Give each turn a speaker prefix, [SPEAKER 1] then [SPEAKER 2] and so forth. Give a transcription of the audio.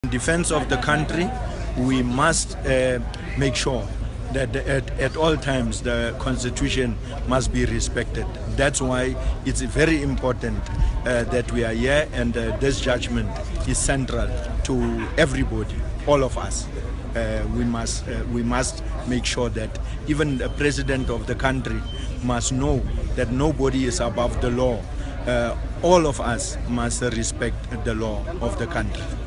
[SPEAKER 1] In defense of the country, we must make sure that at all times the Constitution must be respected. That's why it's very important that we are here, and this judgment is central to everybody, all of us. We must make sure that even the president of the country must know that nobody is above the law. All of us must respect the law of the country.